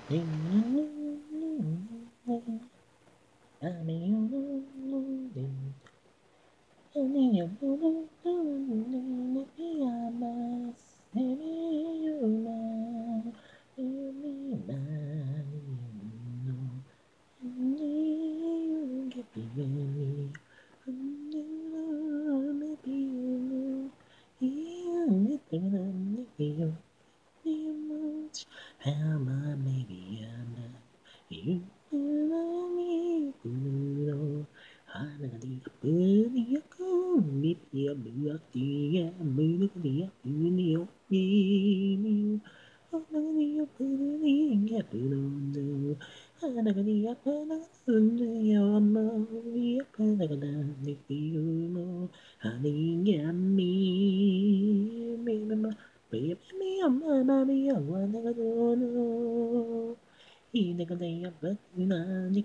How my baby you me kuno hana di puni aku mit ya buat dia bunuh dia puni ni hana dia puni ya puno hana dia puni ya ma dia puni kada di piuno hani ya mi mama baby mi mama mi wana kada no 이내가내야 나니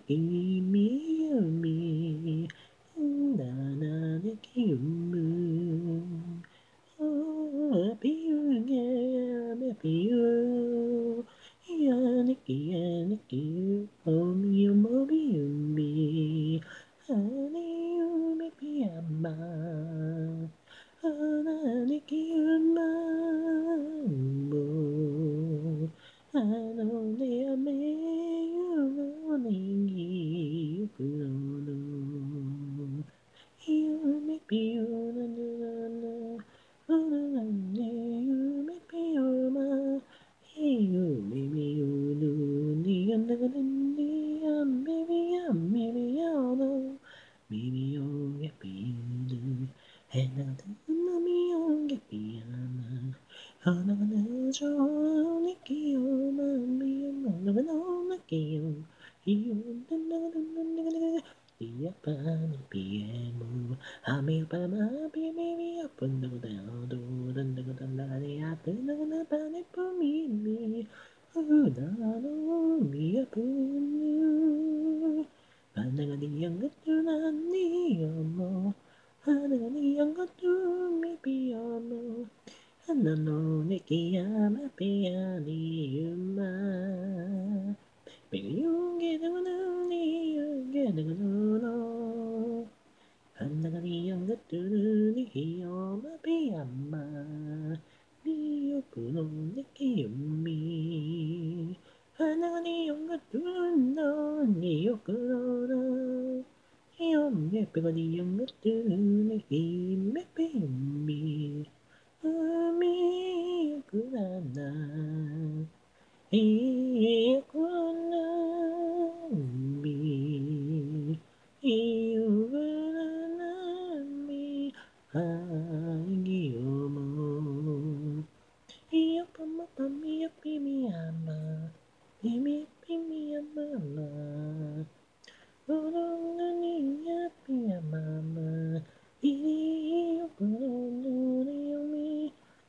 기미미 나나니 기미 비유게 비유 야니기 오미요 모비유미 아니유미 비야마 하나니 기유마 I know they are me, you know, you make me, you make me, you make me, maybe you'll get me, and I'll tell me you'll get me, 하나는 저니기요 마음이요 나기요 이야파니 비에무 아미파마 비비비 아픈다고 다도 단다고 단다니 아픈다고 바니 뿜이미 나도 미아프니 하나가 니양 것도 니여모 하나가 니양 것도 미비여모 하나노 니키야마 피아니 유마 비용게 되고는 니용게 되고는 하나가 니양 것도 니키야마 피아마 니요쿠노 니키유미 하나가 니양 것도 너 니요쿠노 이용게 빼고 니양 것도 니키메 피유미 미구나 이구나 미 이구나 미 아기요모 이요파마파미야피미야마 피미피미야마마 오롱나니야피야마마 이요구노니요미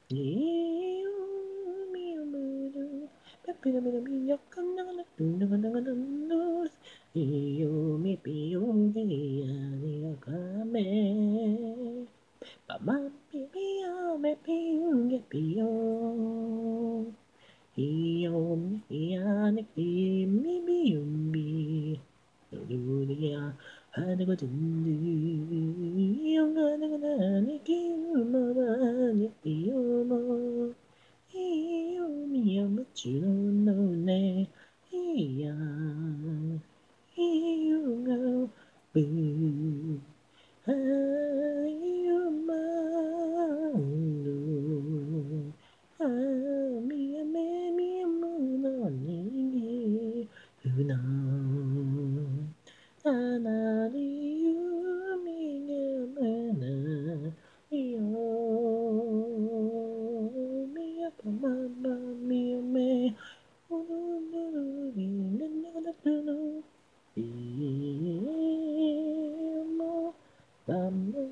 이요미요무루 빼빼라미야칸나가나눈나가나가나누 이요미피요게야니야가메 빠마피피야메피요게피요 이요미야니키미미요미 누리야 하나거든 이용가나가나니키우마마니키요모 이요미야무추노네 이야 이용가 뿌 아유마누 아미야메미야무나니 흐나 하나리유미야마나 미야파마마미야메 오누누리는나가나누 이모 밤